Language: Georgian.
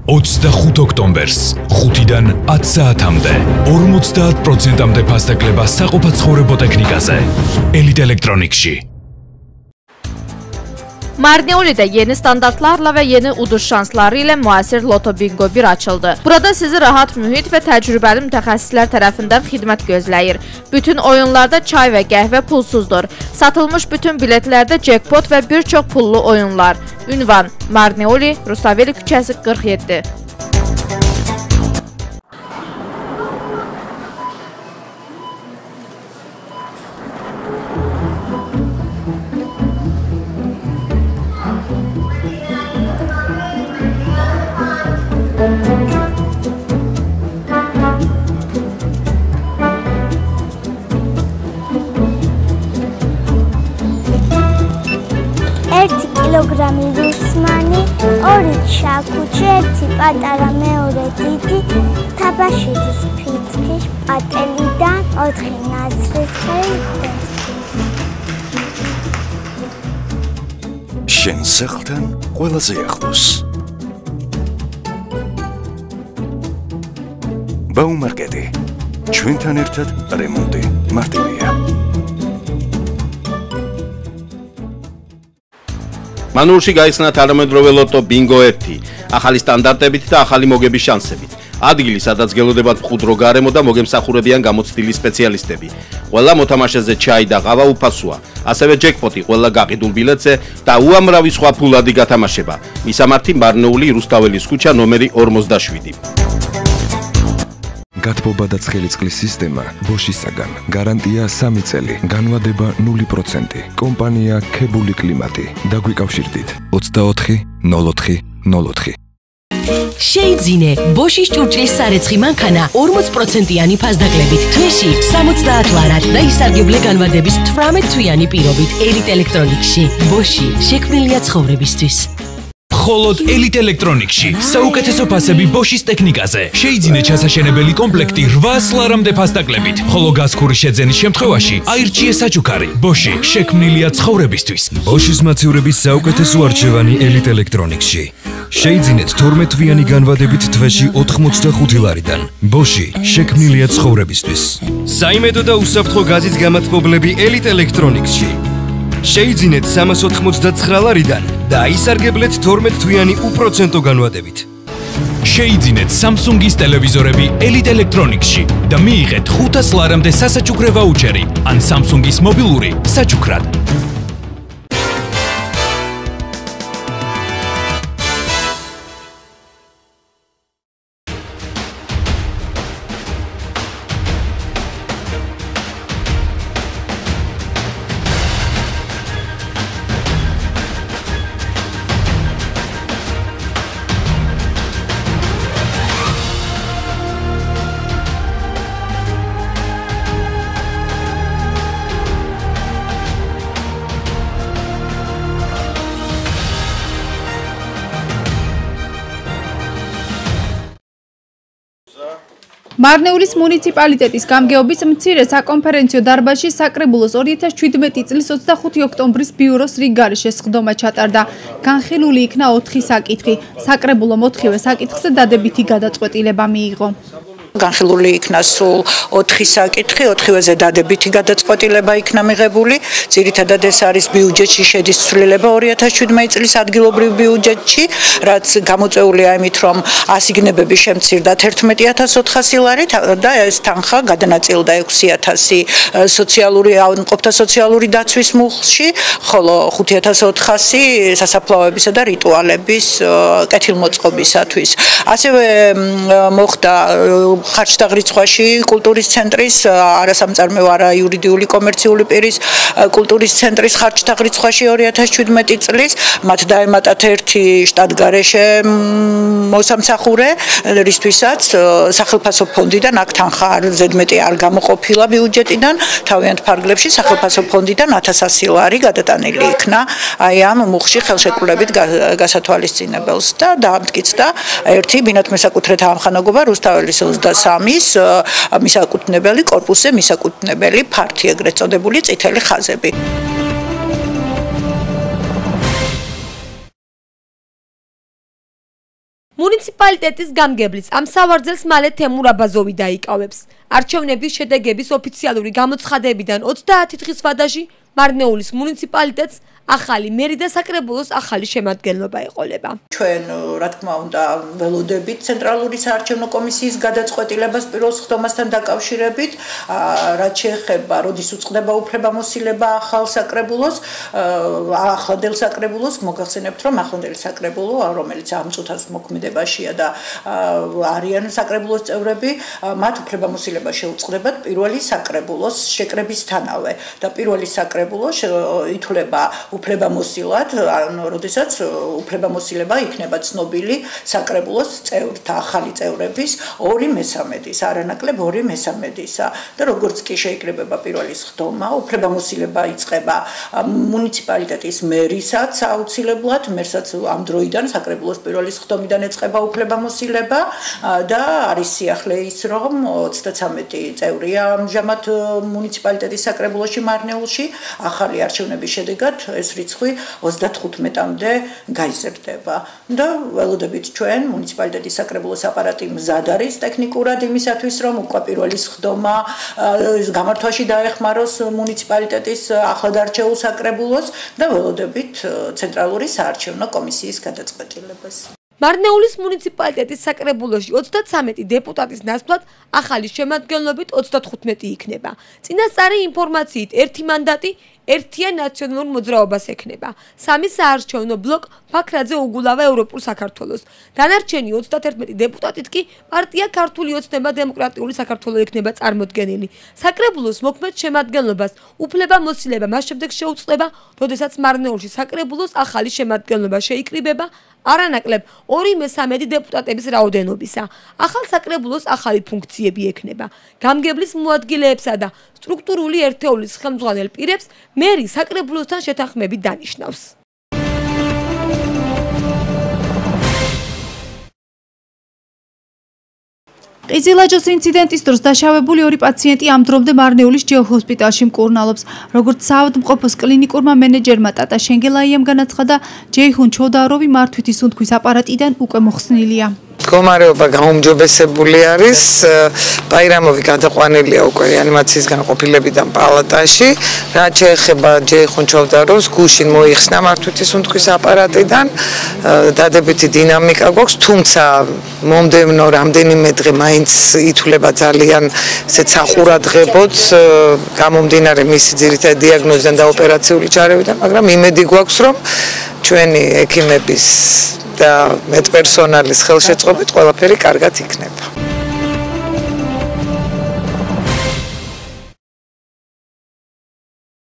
25 ოქტომბერს 5-დან 10 საათამდე 50%-მდე ფასდაკლება საყოფაცხოვრებო ტექნიკაზე. Elite Electronics'ში. MARNEULI de yeni standartlarla ve yeni uduş şansları ile müasir loto bingo bir açıldı. Burada sizi rahat mühit ve tecrübeli mütəxəssislər tərəfindən xidmət gözləyir. Bütün oyunlarda çay ve qəhvə pulsuzdur. Satılmış bütün biletlerde jackpot ve birçok pullu oyunlar. Ünvan MARNEULI, Rustaveli küçəsi 47. Kilogramı rusmani, ორი ჩაქუჩი, ერთი პატარა, მეორე დიდი, თაბაშირის ფიცქის პატელიდან 4 ნაცრისფერი. შენ სახლთან ყველაზე ახლოს. ბაუმარკეტი. ჩვენთან ერთად რემონტი მარტივია. MARNEULში გაიხსნა თანამედროვე ლოტო ბინგო 1, ახალი სტანდარტებით და ახალი მოგების შანსებით. ადგილი, სადაც გელოდებათ მყუდრო გარემო და მოგემსახურებიან გამოცდილი სპეციალისტები. ყველა მოთამაშეზე ჩაი და ყავა უფასოა. ასევე ჯეკპოტი ყველა გაყიდულ ბილეთზე და უამრავი სხვა ფულადი გათამაშება. მისამართი MARNEULI რუსთაველის ქუჩა ნომერი 47. გათბობა და ცხელი-წყლის სისტემა ბოშისაგან. გარანტია 3 წელი, განვადება 0%. კომპანია ქებული კლიმატი. დაგვიკავშირდით 24 04 04. შეიძინე ბოშის ჭურჭლის სარეცხი მანქანა 40%-იანი ფასდაკლებით, თვეში 70 ლარად და ისარგებლე განვადების 18 თვიანი პირობით. Elite Electronics'ში ბოში შექმნილია ცხოვრებისთვის. მხოლოდ Elite Electronics'ში საუკეთესო ფასები ბოშის ტექნიკაზე. შეიძინე ჩასაშენებელი კომპლექტი 800 ლარამდე ფასდაკლებით, ხოლო გასქური შეძენის შემთხვევაში აირჩიე საჩუქარი. ბოში შექმნილია ცხოვრებისთვის. ბოშის მაცივრების საუკეთესო არჩევანი Elite Electronics'ში. შეიძინეთ 12 თვიანი განვადებით თვეში 85 ლარიდან. ბოში შექმნილია ცხოვრებისთვის. საიმედო და უსაფრთხო გაზის გამათბობლები Elite Electronics'ში. შეიძინეთ 389 ლარიდან და აისარგებლეთ 12 თვიანი უპროცენტო განვადებით. შეიძინეთ Samsung-ის ტელევიზორები Elite Electronics'ში და მიიღეთ 500 ლარამდე სასაჩუქრე ვაუჩერი ან Samsung-ის მობილური საჩუქრად. MARNEULის მუნიციპალიტეტის გამგეობის მცირე საკონფერენციო დარბაზში საკრებულოს 2017 წლის 25 ოქტომბრის ბიუროს რიგგარეშე სხდომა ჩატარდა. განხილული იქნა 4 საკითხი. საკრებულომ 4-ვე საკითხზე დადებითი გადაწყვეტილება მიიღო. განხილული იქნა სულ 4 საკითხი, 4-ვეზე დადებითი გადაწყვეტილება იქნა მიღებული. ძირითადად ეს არის ბიუჯეტში შედის ცვლილება 2017 წლის ადგილობრივ ბიუჯეტში, რაც გამოწვეულია იმით, რომ ასიგნებები შემცირდა 11400 ლარით და ეს თანხა გადანაწილდა 6000 სოციალური ავადმყოფთა სოციალური დაცვის მუხლში, ხოლო 5400 სასაფლაოებისა და რიტუალების კეთილმოწყობისათვის. ასევე მოხდა ხარჯთაღრიცხვაში კულტურის ცენტრის არასამწარმოო არა იურიდიული კომერციული პირის კულტურის ცენტრის ხარჯთაღრიცხვაში 2017 წლის მათ დაემატათ ერთი შტატგარეშე მოსამსახურე, რისთვისაც სახელმწიფო ფონდიდან აქ თანხა ზედმეტი არ გამოყოფილა ბიუჯეტიდან, თავიანთ ფარგლებში სახელმწიფო ფონდიდან 1100 ლარი გადატანილი იქნა აი ამ მუხში ხელშეკრულებით გასათვალისწინებელს და დაამტკიცდა ერთი ბინათ მესაკუთრეთა ამხანაგობა რუსთაველის 23-ის მისაკუთვნებელი კორპუსზე მისაკუთვნებელი ფართი ეგრეთ წოდებული წითელი ხაზები. მუნიციპალიტეტის გამგებლის ამ სავარძელს მალე თემურ აბაზოვი დაიკავებს. არჩევნების შედეგების ოფიციალური გამოცხადებიდან 30 დღის ვადაში მარნეულის მუნიციპალიტეტს ახალი მერი და საკრებულოს ახალი შემადგენლობა ეყოლება. ჩვენ რა თქმა უნდა ველოდებით ცენტრალური საარჩევნო კომისიის გადაწყვეტილებას პირველ სხდომასთან დაკავშირებით, რაც შეეხება როდის უწყდება უფლებამოსილება ახალ საკრებულოს, ახლანდელ საკრებულოს, მოგახსენებთ რომ ახლანდელი საკრებულო, რომელიც ამ წუთას მოქმედებაშია და არიან საკრებულოს წევრები, მათ უფლებამოსილება შეუწყდებათ პირველი საკრებულოს შეკრებისთანავე და პირველი საკრებულო ითვლება უფლებამოსილად, როდესაც უფლებამოსილება იქნება ცნობილი საკრებულოს წევრთა, ახალი წევრების 2/3-ის, არანაკლებ 2/3-ისა და როგორც კი შეიკრიბება პირველი სხდომა, უფლებამოსილება იწყება მუნიციპალიტეტის მერისაც აუცილებლად, მერსაც ამ დროიდან საკრებულოს პირველი სხდომიდან ეწყება უფლებამოსილება და არის სიახლე ის, რომ 33 წევრია ამჟამად მუნიციპალიტეტის საკრებულოში მარნეულში, ახალი არჩევნების შედეგად ეს რიცხვი 35-მდე გაიზრდება და ველოდებით ჩვენ მუნიციპალიტეტის საკრებულოს აპარატი მზად არის ტექნიკურად იმისათვის რომ უკვე პირველი სხდომა გამართვაში დაეხმაროს მუნიციპალიტეტის ახლად არჩეულ საკრებულოს და ველოდებით ცენტრალური საარჩევნო კომისიის გადაწყვეტილებას. მარნეულის მუნიციპალიტეტის საკრებულოში 33 დეპუტატის ნაცვლად ახალი შემადგენლობით 35 იქნება. წინასწარი ინფორმაციით ერთი მანდატი ერთიან ნაციონალურ მოძრაობას ექნება. სამი საარჩევნო ბლოკ ფაქრაძე უგულავა ევროპულ საქართველოს. დანარჩენი 31 დეპუტატით კი პარტია ქართული ოცნება დემოკრატიული საქართველო იქნება წარმოდგენილი. საკრებულოს მოქმედ შემადგენლობას უფლებამოსილება მას შემდეგ შეუწყდება, როდესაც მარნეულში საკრებულოს ახალი შემადგენლობა შეიკრიბება არანაკლებ 2/3 დეპუტატების რაოდენობისა. ახალ საკრებულოს ახალი ფუნქციები ექნება. გამგებლის მოადგილეებსა და სტრუქტურული ერთეულის ხელმძღვანელ პირებს მერი საკრებულოსთან შეთანხმებით დანიშნავს. ყიზილაჯოს ინციდენტის დროს დაშავებული 2 პაციენტი ამ დრომდე მარნეულის ჯეო ჰოსპიტალში მკურნალობს. როგორც საავადმყოფოს კლინიკურმა მენეჯერმა ტატა შენგელაიამ განაცხადა, ჯეიჰუნ ჩოდაროვი მართვითი სუნთქვის აპარატიდან უკვე მოხსნილია. მდგომარეობა გაუმჯობესებული არის. ბაირამოვი გადაყვანილია უკვე რეანიმაციის განყოფილებიდან პალატაში. რაც შეეხება ჯეიჰუნ ჩოდაროვს, გუშინ მოიხსნა მართვითი სუნთქვის აპარატიდან. დადებითი დინამიკა გვაქვს, თუმცა მომდევნო რამდენიმე დღე მაინც ითვლება ძალიან ესეც საყურადღებოდ, გამომდინარე მისი ძირითადი დიაგნოზიდან და ოპერაციული ჩარევიდან, მაგრამ იმედი გვაქვს, რომ ჩვენი ექიმების და მედპერსონალის ხელშეწყობით ყველაფერი კარგად იქნება.